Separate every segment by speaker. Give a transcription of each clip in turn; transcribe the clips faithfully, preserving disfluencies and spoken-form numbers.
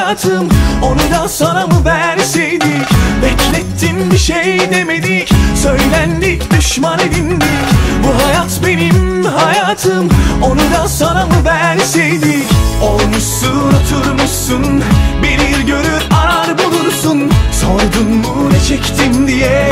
Speaker 1: hayatım, onu da sana mı verseydik? Beklettin, bir şey demedik, söylendik, düşman edindik. Bu hayat benim hayatım, onu da sana mı verseydik? Olmuşsun, oturmuşsun, bilir görür arar bulursun. Sordun mu ne çektim diye?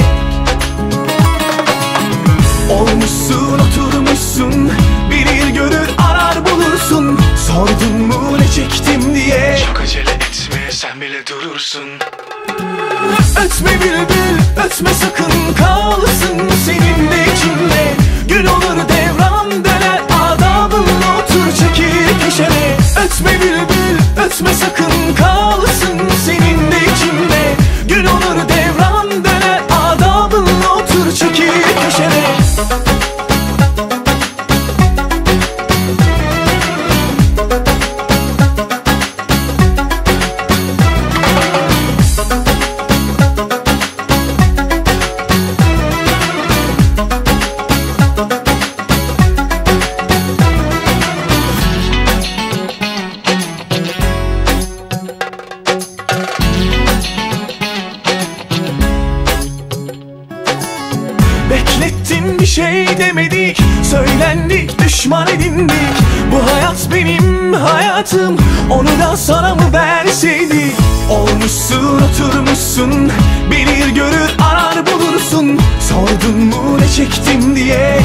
Speaker 1: Olmuşsun, oturmuşsun, bilir görür arar bulursun. Sordun mu ne çektim diye?
Speaker 2: Çok acele etme, sen bile durursun.
Speaker 1: Ötme bülbül, ötme sakın, kalsın senin de içinde. Gül olur devran döner, adabınla otur çekil köşene. Ötme bülbül, ötme sakın, kalsın senin de içinde. Gül olur devran döner, adabınla otur çekil köşene. Beklettin, bir şey demedik, söylendik, düşman edindik. Bu hayat benim hayatım, onu da sana mı verseydik? Olmuşsun, oturmuşsun, bilir görür arar bulursun. Sordun mu ne çektim diye?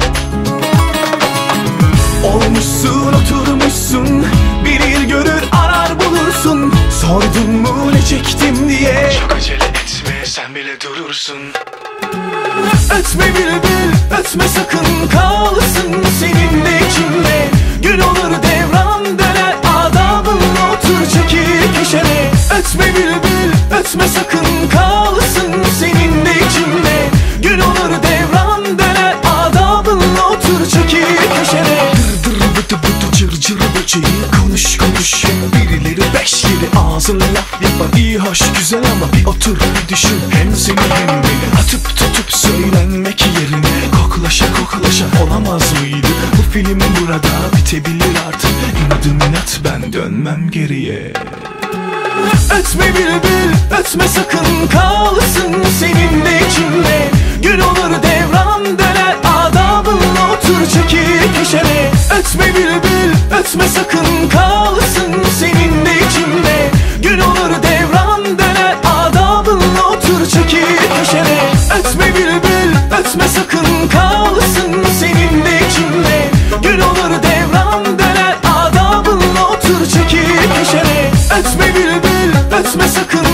Speaker 1: Olmuşsun, oturmuşsun, bilir görür arar bulursun. Sordun mu ne çektim diye?
Speaker 2: Çok acele etme, sen bile durursun.
Speaker 1: Ötme bülbül, ötme sakın, kalsın senin de içinde. Gül olur devran döner, adabınla otur çekil köşene. Ötme bülbül, ötme sakın, kalsın senin de içinde. Gül olur devran döner, adabınla otur çekil köşene.
Speaker 3: Dır dır bıdı bıdı cır cır böceği, konuş konuş birileri beş yeri ağzına laf yapar. İyi hoş güzel ama bir otur bir düşün, hem seni hem beni atıp tutup söylenmek yerine koklaşa koklaşa olamaz mıydı? Bu film burada bitebilir artık, inadım inat, ben dönmem geriye.
Speaker 1: Ötme bülbül, ötme sakın, kalsın senin de içinde. Gül olur devran döner, adabınla otur çekil köşene. Ötme bülbül, ötme sakın, kalsın senin de içinde. Gül olur devran döner, adabınla otur çekil köşene. Ötme bülbül, ötme sakın, kalsın senin de içinde. Gül olur devran döner, adabınla otur çekil köşene. Ötme bülbül, ötme sakın,